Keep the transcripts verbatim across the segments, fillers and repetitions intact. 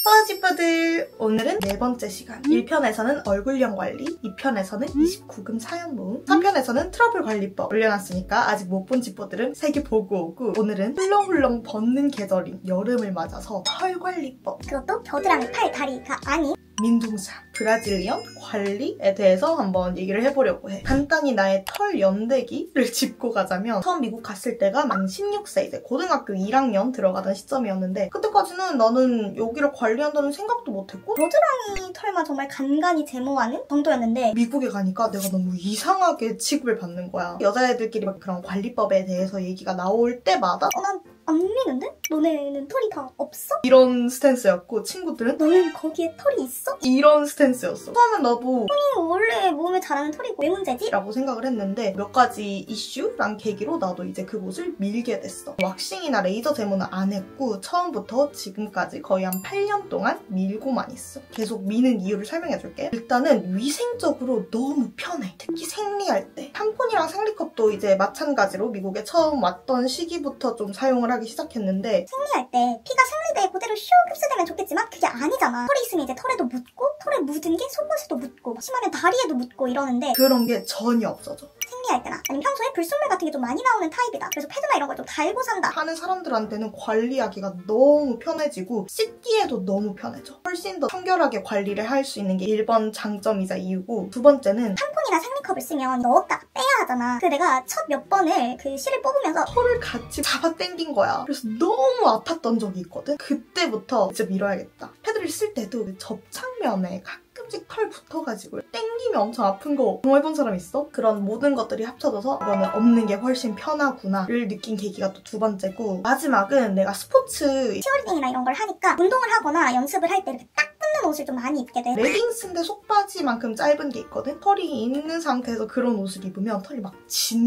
허지퍼들! 오늘은 네 번째 시간. 일 편에서는 얼굴형 관리, 이 편에서는 이십구 금 사연 모음, 삼 편에서는 트러블 관리법 올려놨으니까 아직 못 본 지퍼들은 세 개 보고 오고, 오늘은 훌렁훌렁 벗는 계절인 여름을 맞아서 털 관리법, 그것도 겨드랑이, 팔, 다리가 아닌 민둥사, 브라질리언 관리에 대해서 한번 얘기를 해보려고 해. 간단히 나의 털 연대기를 짚고 가자면, 처음 미국 갔을 때가 만 십육 세, 이제 고등학교 일 학년 들어가던 시점이었는데, 그때까지는 나는 여기를 관리한다는 생각도 못했고 겨드랑이 털만 정말 간간히 제모하는 정도였는데, 미국에 가니까 내가 너무 이상하게 취급을 받는 거야. 여자애들끼리 막 그런 관리법에 대해서 얘기가 나올 때마다 어, 난 안 미는데? 너네는 털이 다 없어? 이런 스탠스였고, 친구들은 너는 거기에 털이 있어? 이런 스탠스였어. 처음엔 나도 원래 몸에 자라는 털이고 왜 문제지? 라고 생각을 했는데, 몇 가지 이슈랑 계기로 나도 이제 그곳을 밀게 됐어. 왁싱이나 레이저 제모는 안 했고, 처음부터 지금까지 거의 한 팔 년 동안 밀고만 있어. 계속 미는 이유를 설명해줄게. 일단은 위생적으로 너무 편해. 특히 생리할 때. 샴푸이랑 생리컵도 이제 마찬가지로 미국에 처음 왔던 시기부터 좀 사용을 하기 시작했는데, 생리할 때 피가 생리대에 그대로 슉 흡수되면 좋겠지만 그게 아니잖아. 털이 있으면 이제 털에도 묻고, 털에 묻은 게 속옷에도 묻고, 심하면 다리에도 묻고 이러는데, 그런 게 전혀 없어져. 생리할 때나 아니면 평소에 불순물 같은 게 좀 많이 나오는 타입이다. 그래서 패드나 이런 걸 좀 달고 산다 하는 사람들한테는 관리하기가 너무 편해지고 씻기에도 너무 편해져. 훨씬 더 청결하게 관리를 할 수 있는 게 일 번 장점이자 이유고, 두 번째는 샴푸이나 생리컵을 쓰면 넣었다가 빼야 하잖아. 그래서 내가 첫 몇 번을 그 실을 뽑으면서 털을 같이 잡아당긴 거야. 그래서 너무 아팠던 적이 있거든. 그때부터 이제 밀어야겠다. 패드를 쓸 때도 접착면에 가끔씩 털 붙어가지고 땡기면 엄청 아픈 거 경험해본 사람 있어? 그런 모든 것들이 합쳐져서 이거는 없는 게 훨씬 편하구나를 느낀 계기가 또 두 번째고, 마지막은 내가 스포츠 치어리딩이나 이런 걸 하니까 운동을 하거나 연습을 할 때 이렇게 딱 붙는 옷을 좀 많이 입게 돼. 레깅스인데 속바지만큼 짧은 게 있거든? 털이 있는 상태에서 그런 옷을 입으면 털이 막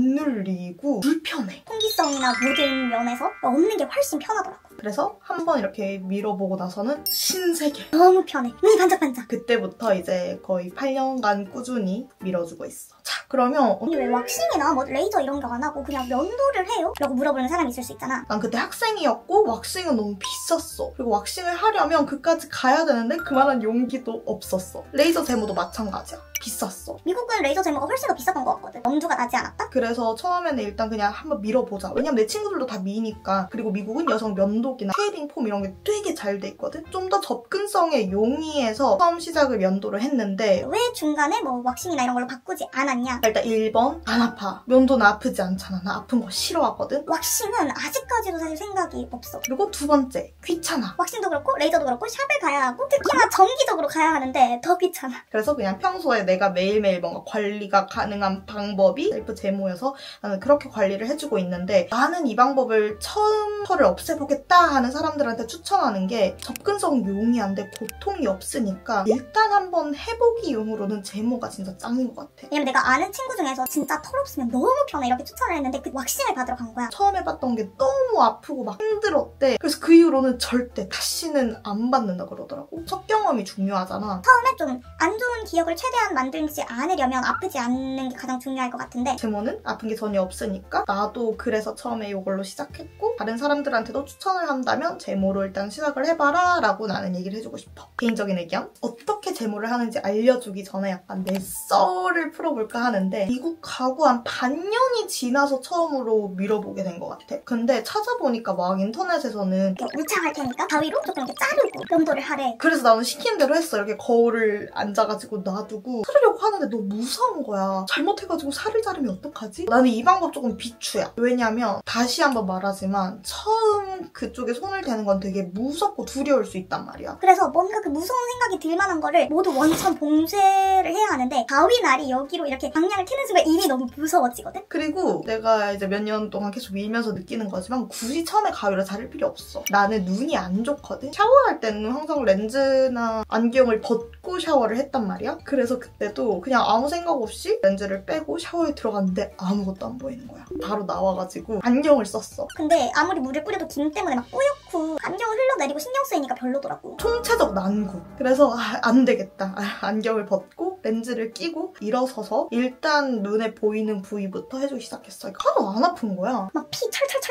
짓눌리고 불편해. 통기성이나 모든 면에서 없는 게 훨씬 편하더라고. 그래서 한번 이렇게 밀어보고 나서는 신세계. 너무 편해. 눈이 반짝반짝. 그때부터 이제 거의 팔 년간 꾸준히 밀어주고 있어. 자, 그러면 언니 왜 왁싱이나 뭐 레이저 이런 거 안 하고 그냥 면도를 해요? 라고 물어보는 사람이 있을 수 있잖아. 난 그때 학생이었고 왁싱은 너무 비쌌어. 그리고 왁싱을 하려면 그까지 가야 되는데 그만한 용기도 없었어. 레이저 제모도 마찬가지야. 비쌌어. 미국은 레이저 제모가 훨씬 더 비쌌던 것 같거든. 엄두가 나지 않았다? 그래서 처음에는 일단 그냥 한번 밀어보자. 왜냐면 내 친구들도 다 미니까. 그리고 미국은 여성 면도기나 쉐이빙 폼 이런 게 되게 잘 돼 있거든. 좀 더 접근성에 용이해서 처음 시작을 면도를 했는데, 왜 중간에 뭐 왁싱이나 이런 걸로 바꾸지 않았냐? 일단 일 번 안 아파. 면도는 아프지 않잖아. 나 아픈 거 싫어하거든. 왁싱은 아직까지도 사실 생각이 없어. 그리고 두 번째, 귀찮아. 왁싱도 그렇고 레이저도 그렇고 샵을 가야 하고, 특히나 정기적으로 가야 하는데 더 귀찮아. 그래서 그냥 평소에 내가 매일매일 뭔가 관리가 가능한 방법이 셀프 제모여서 나는 그렇게 관리를 해주고 있는데, 나는 이 방법을 처음 털을 없애보겠다 하는 사람들한테 추천하는 게, 접근성 용이한데 고통이 없으니까 일단 한번 해보기 용으로는 제모가 진짜 짱인 것 같아. 왜냐면 내가 아는 친구 중에서 진짜 털 없으면 너무 편해 이렇게 추천을 했는데 그 왁싱을 받으러 간 거야. 처음 해봤던 게 너무 아프고 막 힘들었대. 그래서 그 이후로는 절대 다시는 안 받는다 그러더라고. 첫 경험이 중요하잖아. 처음에 좀 안 좋은 기억을 최대한 만들지 않으려면 아프지 않는 게 가장 중요할 것 같은데, 제모는 아픈 게 전혀 없으니까 나도 그래서 처음에 이걸로 시작했고, 다른 사람들한테도 추천을 한다면 제모로 일단 시작을 해봐라 라고 나는 얘기를 해주고 싶어. 개인적인 의견? 어떻게 제모를 하는지 알려주기 전에 약간 내 썰을 풀어볼까 하는데, 미국 가고 한 반년이 지나서 처음으로 밀어보게 된 것 같아. 근데 찾아보니까 막 인터넷에서는 울창할 테니까 가위로 조금 이렇게 자르고 면도를 하래. 그래서 나는 시키는 대로 했어. 이렇게 거울을 앉아가지고 놔두고 자르려고 하는데 너무 무서운 거야. 잘못해가지고 살을 자르면 어떡하지? 나는 이 방법 조금 비추야. 왜냐면 다시 한번 말하지만 처음 그쪽에 손을 대는 건 되게 무섭고 두려울 수 있단 말이야. 그래서 뭔가 그 무서운 생각이 들 만한 거를 모두 원천 봉쇄를 해야 하는데, 가위날이 여기로 이렇게 방향을 트는 순간 이미 너무 무서워지거든? 그리고 내가 이제 몇 년 동안 계속 밀면서 느끼는 거지만 굳이 처음에 가위로 자를 필요 없어. 나는 눈이 안 좋거든? 샤워할 때는 항상 렌즈나 안경을 벗고 샤워를 했단 말이야. 그래서 그때도 그냥 아무 생각 없이 렌즈를 빼고 샤워에 들어갔는데 아무것도 안 보이는 거야. 바로 나와가지고 안경을 썼어. 근데 아무리 물을 뿌려도 김 때문에 막 뿌옇고 안경을 흘러내리고 신경 쓰이니까 별로더라고. 총체적 난국. 그래서 아, 안 되겠다. 아, 안경을 벗고 렌즈를 끼고 일어서서 일단 눈에 보이는 부위부터 해주기 시작했어. 하나도 안 아픈 거야. 막 피 철철철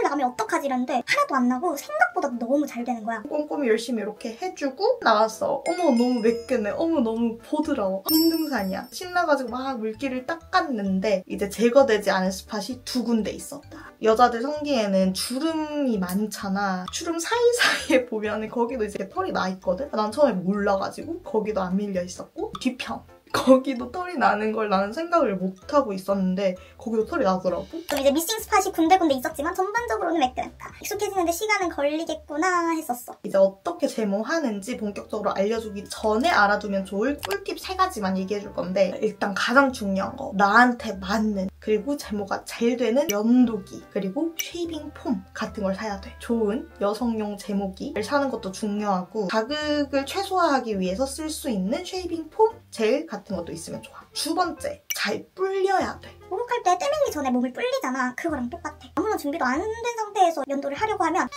나면 어떡하지 이랬는데 하나도 안 나고 생각보다 너무 잘 되는 거야. 꼼꼼히 열심히 이렇게 해주고 나왔어. 어머 너무 매끈해. 어머 너무 보드라워. 민둥산이야. 신나가지고 막 물기를 닦았는데 이제 제거되지 않은 스팟이 두 군데 있었다. 여자들 성기에는 주름이 많잖아. 주름 사이사이에 보면 거기도 이제 털이 나 있거든? 난 처음에 몰라가지고 거기도 안 밀려 있었고 뒤편 거기도 털이 나는 걸 나는 생각을 못하고 있었는데 거기도 털이 나더라고. 좀 이제 미싱 스팟이 군데군데 있었지만 전반적으로는 매끈했다. 익숙해지는데 시간은 걸리겠구나 했었어. 이제 어떻게 제모하는지 본격적으로 알려주기 전에 알아두면 좋을 꿀팁 세 가지만 얘기해줄 건데 일단 가장 중요한 거 나한테 맞는 그리고 제모가 잘 되는 면도기 그리고 쉐이빙 폼 같은 걸 사야 돼. 좋은 여성용 제모기를 사는 것도 중요하고 자극을 최소화하기 위해서 쓸 수 있는 쉐이빙 폼 젤 같은 것도 있으면 좋아. 두 번째, 잘 불려야 돼. 목욕할 때 때 밀기 전에 몸을 불리잖아. 그거랑 똑같아. 아무런 준비도 안 된 상태에서 면도를 하려고 하면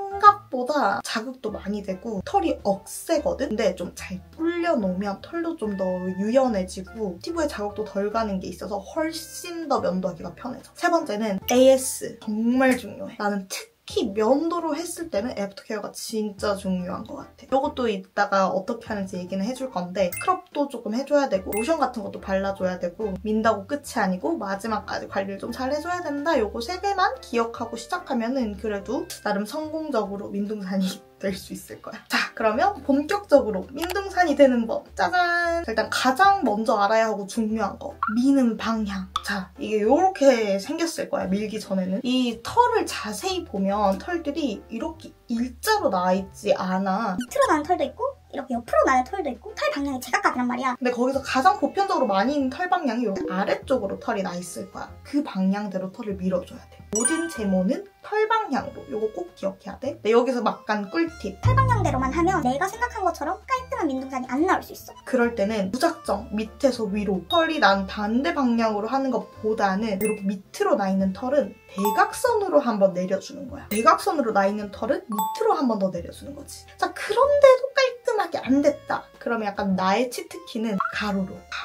생각보다 자극도 많이 되고 털이 억세거든? 근데 좀 잘 불려놓으면 털도 좀 더 유연해지고 피부에 자극도 덜 가는 게 있어서 훨씬 더 면도하기가 편해져. 세 번째는 에이에스. 정말 중요해. 나는 특 특히 면도로 했을 때는 애프터케어가 진짜 중요한 것 같아. 이것도 이따가 어떻게 하는지 얘기는 해줄 건데 스크럽도 조금 해줘야 되고 로션 같은 것도 발라줘야 되고 민다고 끝이 아니고 마지막까지 관리를 좀 잘 해줘야 된다. 요거 세 개만 기억하고 시작하면은 그래도 나름 성공적으로 민둥산이 될 수 있을 거야. 자, 그러면 본격적으로 민둥산이 되는 법. 짜잔! 일단 가장 먼저 알아야 하고 중요한 거. 미는 방향. 자, 이게 이렇게 생겼을 거야, 밀기 전에는. 이 털을 자세히 보면 털들이 이렇게 일자로 나있지 않아. 밑으로 나는 털도 있고 이렇게 옆으로 나는 털도 있고 털 방향이 제각각이란 말이야. 근데 거기서 가장 보편적으로 많이 있는 털 방향이 여기 아래쪽으로 털이 나 있을 거야. 그 방향대로 털을 밀어줘야 돼. 모든 제모는 털 방향으로. 이거 꼭 기억해야 돼. 근데 여기서 막간 꿀팁. 털 방향대로만 하면 내가 생각한 것처럼 깔끔한 민둥산이 안 나올 수 있어. 그럴 때는 무작정 밑에서 위로 털이 난 반대 방향으로 하는 것보다는 이렇게 밑으로 나 있는 털은 대각선으로 한번 내려주는 거야. 대각선으로 나 있는 털은 밑으로 한 번 더 내려주는 거지. 자, 그런데도 깔끔하게 안 됐다. 그러면 약간 나의 치트키는 가로로.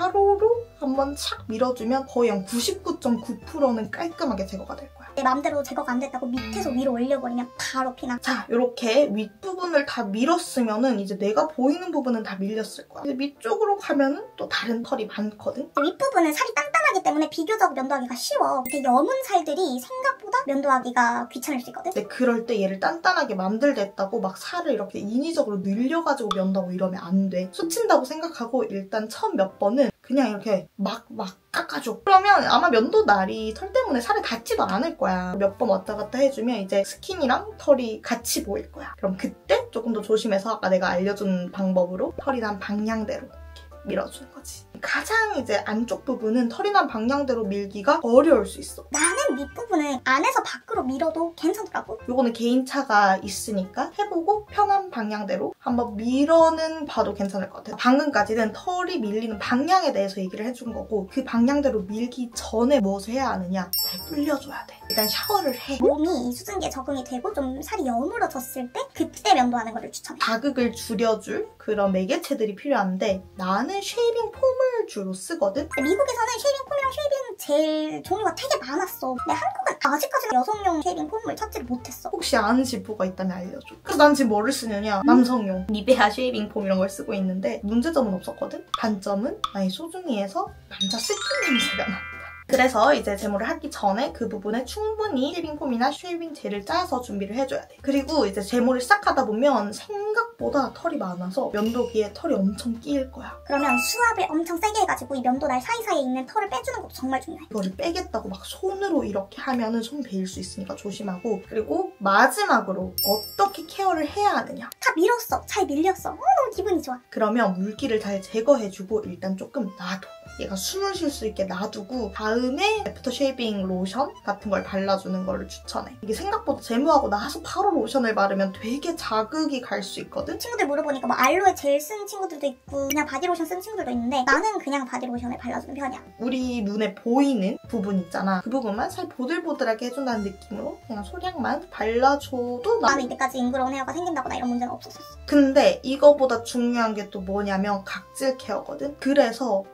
가로로 한번 착 밀어주면 거의 한 구십구 점 구 퍼센트는 깔끔하게 제거가 될 거야. 내 마음대로 제거가 안 됐다고 밑에서 위로 올려버리면 바로 피나. 자, 이렇게 윗부분을 다 밀었으면은 이제 내가 보이는 부분은 다 밀렸을 거야. 이제 밑쪽으로 가면은 또 다른 털이 많거든? 윗부분은 살이 단단하기 때문에 비교적 면도하기가 쉬워. 이렇게 여문 살들이 생각보다 면도하기가 귀찮을 수 있거든? 근데 그럴 때 얘를 단단하게 만들겠다고 막 살을 이렇게 인위적으로 늘려가지고 면도하고 이러면 안 돼. 수친다고 생각하고 일단 처음 몇 번은 그냥 이렇게 막 막 깎아줘. 그러면 아마 면도 날이 털 때문에 살에 닿지도 않을 거야. 몇 번 왔다 갔다 해주면 이제 스킨이랑 털이 같이 보일 거야. 그럼 그때 조금 더 조심해서 아까 내가 알려준 방법으로 털이 난 방향대로 밀어주는 거지. 가장 이제 안쪽 부분은 털이 난 방향대로 밀기가 어려울 수 있어. 나는 밑부분은 안에서 밖으로 밀어도 괜찮더라고. 요거는 개인차가 있으니까 해보고 편한 방향대로 한번 밀어는 봐도 괜찮을 것 같아요. 방금까지는 털이 밀리는 방향에 대해서 얘기를 해준 거고 그 방향대로 밀기 전에 무엇을 해야 하느냐? 잘 불려줘야 돼. 일단 샤워를 해. 몸이 이 수증기에 적응이 되고 좀 살이 여물어졌을 때 그때 면도하는 거를 추천해. 자극을 줄여줄 그런 매개체들이 필요한데 나는 쉐이빙 폼을 주로 쓰거든? 미국에서는 쉐이빙 폼이랑 쉐이빙 젤 종류가 되게 많았어. 근데 한국은 아직까지는 여성용 쉐이빙 폼을 찾지를 못했어. 혹시 아는 지포가 있다면 알려줘. 그래서 난 지금 뭐를 쓰느냐? 남성용 니베아 쉐이빙 폼 이런 걸 쓰고 있는데 문제점은 없었거든? 단점은 나의 소중이에서 남자 스킨 냄새가 나. 그래서 이제 제모를 하기 전에 그 부분에 충분히 쉐이빙 폼이나 쉐이빙 젤을 짜서 준비를 해줘야 돼. 그리고 이제 제모를 시작하다 보면 생각보다 털이 많아서 면도기에 털이 엄청 끼일 거야. 그러면 수압을 엄청 세게 해가지고 이 면도날 사이사이에 있는 털을 빼주는 것도 정말 중요해. 이거를 빼겠다고 막 손으로 이렇게 하면은 손 베일 수 있으니까 조심하고 그리고 마지막으로 어떻게 케어를 해야 하느냐. 다 밀었어. 잘 밀렸어. 어, 너무 기분이 좋아. 그러면 물기를 잘 제거해주고 일단 조금 놔둬. 얘가 숨을 쉴 수 있게 놔두고 다음에 애프터 쉐이빙 로션 같은 걸 발라주는 거를 추천해. 이게 생각보다 제모하고 나서 바로 로션을 바르면 되게 자극이 갈 수 있거든? 친구들 물어보니까 뭐 알로에 젤 쓴 친구들도 있고 그냥 바디로션 쓴 친구들도 있는데 나는 그냥 바디로션을 발라주는 편이야. 우리 눈에 보이는 부분 있잖아. 그 부분만 살 보들보들하게 해준다는 느낌으로 그냥 소량만 발라줘도 나... 나는 이때까지 잉그러운 헤어가 생긴다거나 이런 문제는 없었었어. 근데 이거보다 중요한 게 또 뭐냐면 각질 케어거든? 그래서 나는 스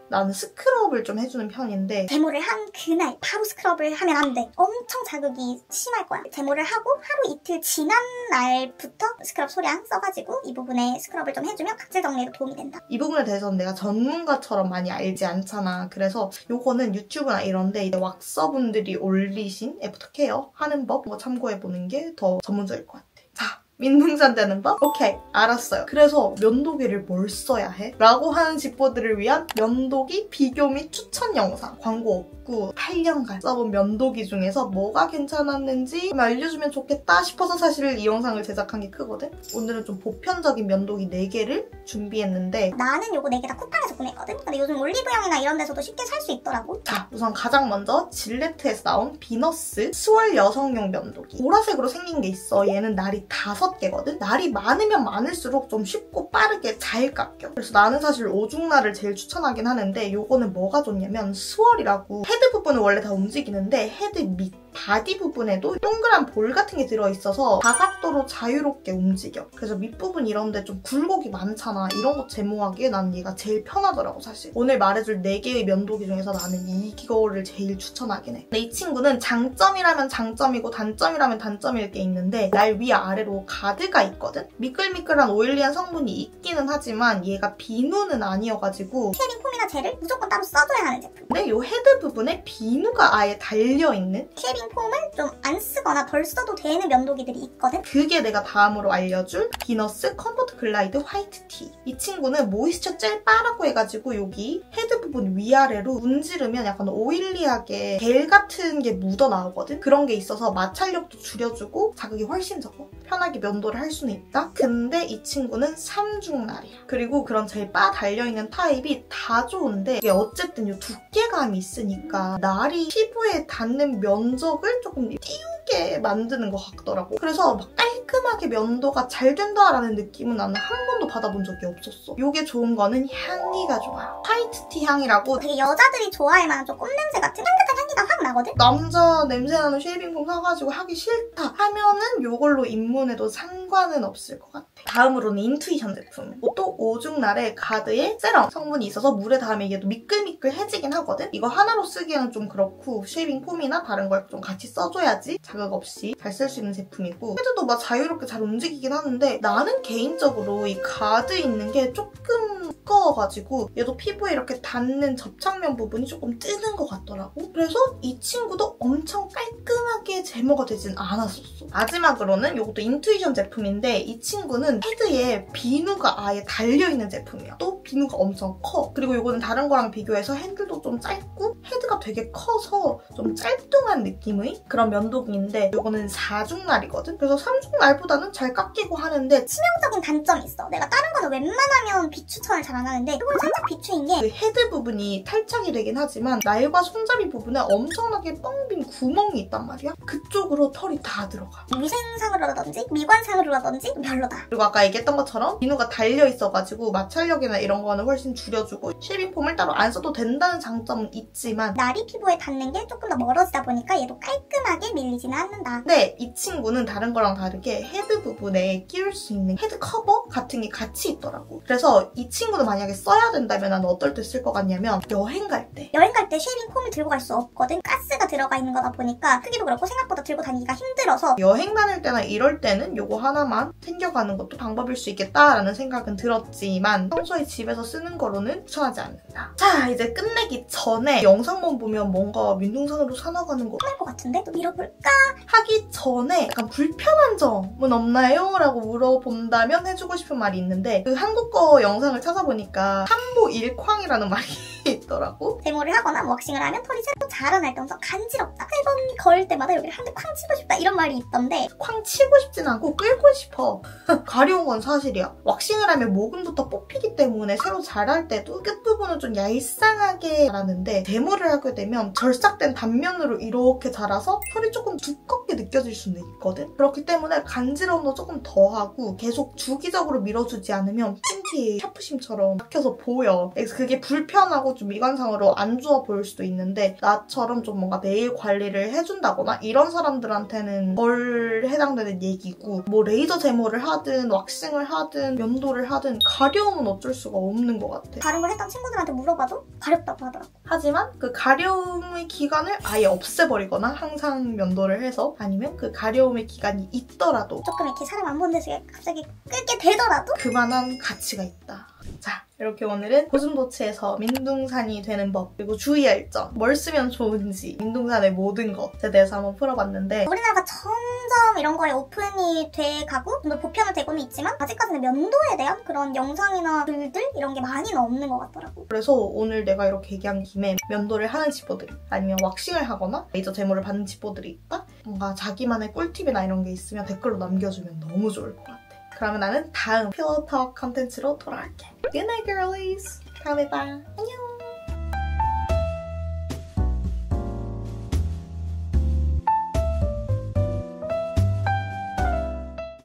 스크럽을 좀 해주는 편인데 제모를 한 그날 바로 스크럽을 하면 안 돼. 엄청 자극이 심할 거야. 제모를 하고 하루 이틀 지난 날부터 스크럽 소량 써가지고 이 부분에 스크럽을 좀 해주면 각질 정리에도 도움이 된다. 이 부분에 대해서는 내가 전문가처럼 많이 알지 않잖아. 그래서 요거는 유튜브나 이런데 이제 왁서분들이 올리신 애프터케어 하는 법 뭐 참고해보는 게 더 전문적일 것 같아. 자, 민둥산 되는 법? 오케이, 알았어요. 그래서 면도기를 뭘 써야 해? 라고 하는 집보들을 위한 면도기 비교 및 추천 영상, 광고 없고 팔 년간 써본 면도기 중에서 뭐가 괜찮았는지 알려주면 좋겠다 싶어서 사실 이 영상을 제작한 게 크거든? 오늘은 좀 보편적인 면도기 네 개를 준비했는데 나는 요거 네 개 다 쿠팡에서 구매했거든? 근데 요즘 올리브영이나 이런 데서도 쉽게 살 수 있더라고. 자, 우선 가장 먼저 질레트에서 나온 비너스 스월 여성용 면도기. 보라색으로 생긴 게 있어. 얘는 날이 다섯 개거든? 날이 많으면 많을수록 좀 쉽고 빠르게 잘 깎여. 그래서 나는 사실 오중날을 제일 추천하긴 하는데 요거는 뭐가 좋냐면 스월이라고 헤드 부분은 원래 다 움직이는데 헤드 밑 바디 부분에도 동그란 볼 같은 게 들어있어서 다각도로 자유롭게 움직여. 그래서 밑부분 이런 데 좀 굴곡이 많잖아. 이런 거 제모하기에 난 얘가 제일 편하더라고 사실. 오늘 말해줄 네 개의 면도기 중에서 나는 이거를 제일 추천하긴 해. 근데 이 친구는 장점이라면 장점이고 단점이라면 단점일 게 있는데 날 위아래로 가드가 있거든? 미끌미끌한 오일리한 성분이 있기는 하지만 얘가 비누는 아니어가지고 쉐이빙 폼이나 젤을 무조건 따로 써줘야 하는 제품. 근데 이 헤드 부분에 비누가 아예 달려있는 쉐이빙 폼을 좀 안 쓰거나 덜 써도 되는 면도기들이 있거든? 그게 내가 다음으로 알려줄 비너스 컴포트 글라이드 화이트 티. 이 친구는 모이스처 젤 바라고 해가지고 여기 헤드 부분 위아래로 문지르면 약간 오일리하게 겔 같은 게 묻어 나오거든? 그런 게 있어서 마찰력도 줄여주고 자극이 훨씬 적어. 편하게 면도를 할 수는 있다? 근데 이 친구는 삼중날이야. 그리고 그런 젤 바 달려있는 타입이 다 좋은데 이게 어쨌든 이 두께감이 있으니까 날이 피부에 닿는 면적을 조금 띄우게 만드는 것 같더라고. 그래서 막 깔끔하게 면도가 잘 된다라는 느낌은 나는 한 번도 받아본 적이 없었어. 이게 좋은 거는 향기가 좋아. 화이트티 향이라고 되게 여자들이 좋아할 만한 좀 꽃냄새 같은 향긋한 향기가 확 나거든? 남자 냄새나는 쉐이빙폼 사가지고 하기 싫다 하면은 이걸로 입문해도 상관은 없을 것 같아. 다음으로는 인투이션 제품. 또 오중날에 가드에 세럼 성분이 있어서 물에 닿으면 이게 또 미끌미끌해지긴 하거든? 이거 하나로 쓰기에는 좀 그렇고 쉐이빙폼이나 다른 걸 좀 같이 써줘야지 자극 없이 잘 쓸 수 있는 제품이고 헤드도 막 자유롭게 잘 움직이긴 하는데 나는 개인적으로 이 가드 있는 게 조금 두꺼워가지고 얘도 피부에 이렇게 닿는 접착면 부분이 조금 뜨는 것 같더라고. 그래서 이 친구도 엄청 깔끔하게 제모가 되진 않았었어. 마지막으로는 이것도 인투이션 제품인데 이 친구는 헤드에 비누가 아예 달려있는 제품이야. 또 비누가 엄청 커. 그리고 이거는 다른 거랑 비교해서 핸들도 좀 짧고 헤드가 되게 커서 좀 짤뚱한 느낌의 그런 면도기인데 이거는 사중날이거든? 그래서 삼중날보다는 잘 깎이고 하는데 치명적인 단점이 있어. 내가 다른 거는 웬만하면 비추천을 잘 안 하는데 이건 살짝 비추인 게 그 헤드 부분이 탈착이 되긴 하지만 날과 손잡이 부분에 엄청나게 뻥 빈 구멍이 있단 말이야? 그쪽으로 털이 다 들어가. 위생상으로라든지 미관상으로라든지 별로다. 그리고 아까 얘기했던 것처럼 비누가 달려있어가지고 마찰력이나 이런 거는 훨씬 줄여주고 쉐이빙폼을 따로 안 써도 된다는 장점은 있지만 날이 피부에 닿는 게 조금 더 멀어지다 보니까 얘도 깔끔하게 밀리지는 않는다. 근데 이 친구는 다른 거랑 다르게 헤드 부분에 끼울 수 있는 헤드 커버 같은 게 같이 있더라고. 그래서 이 친구는 만약에 써야 된다면 나는 어떨 때 쓸 것 같냐면 여행 갈 때. 여행 갈 때 쉐이빙 폼을 들고 갈 수 없거든? 가스가 들어가 있는 거다 보니까 크기도 그렇고 생각보다 들고 다니기가 힘들어서 여행 다닐 때나 이럴 때는 이거 하나만 챙겨가는 것도 방법일 수 있겠다라는 생각은 들었지만 평소에 집에서 쓰는 거로는 추천하지 않는다. 자, 이제 끝내기 전에 영상만 보면 뭔가 민둥산으로 사나가는 거 편할 것 같은데? 또 밀어볼까? 하기 전에 약간 불편한 점은 없나요? 라고 물어본다면 해주고 싶은 말이 있는데 그 한국어 영상을 찾아보니까 한보일쾅이라는 말이 있더라고. 제모를 하거나 뭐 왁싱을 하면 털이 새로 자라날 때 엄청 간지럽다. 세 번 거울 때마다 여기를 한 대 쾅 치고 싶다 이런 말이 있던데 쾅 치고 싶진 않고 끌고 싶어. 가려운 건 사실이야. 왁싱을 하면 모근부터 뽑히기 때문에 새로 자랄 때도 끝부분은 좀 얄쌍하게 자라는데 제모를 하게 되면 절삭된 단면으로 이렇게 자라서 털이 조금 두껍게 느껴질 수는 있거든. 그렇기 때문에 간지러움도 조금 더하고 계속 주기적으로 밀어주지 않으면 팬티에 샤프심처럼 박혀서 보여. 그래서 그게 불편하고 좀 미관상으로 안 좋아 보일 수도 있는데 나처럼 좀 뭔가 네일 관리를 해준다거나 이런 사람들한테는 덜 해당되는 얘기고 뭐 레이저 제모를 하든 왁싱을 하든 면도를 하든 가려움은 어쩔 수가 없는 것 같아. 다른 걸 했던 친구들한테 물어봐도 가렵다고 하더라고. 하지만 그 가려움의 기간을 아예 없애버리거나 항상 면도를 해서 아니면 그 가려움의 기간이 있더라도 조금 이렇게 사람 안 보는 데서 갑자기 끓게 되더라도 그만한 가치가 있다. 자, 이렇게 오늘은 고슴도치에서 민둥산이 되는 법 그리고 주의할 점, 뭘 쓰면 좋은지 민둥산의 모든 것에 대해서 한번 풀어봤는데 우리나라가 점점 이런 거에 오픈이 돼가고 좀 더 보편화 되고는 있지만 아직까지는 면도에 대한 그런 영상이나 글들 이런 게 많이는 없는 것 같더라고. 그래서 오늘 내가 이렇게 얘기한 김에 면도를 하는 지포들이 아니면 왁싱을 하거나 레이저 제모를 받는 지포들이 있다? 뭔가 자기만의 꿀팁이나 이런 게 있으면 댓글로 남겨주면 너무 좋을 것 같아. 그러면 나는 다음 필로우 톡 컨텐츠로 돌아올게. Good night, girlies. 다음에 봐. 안녕.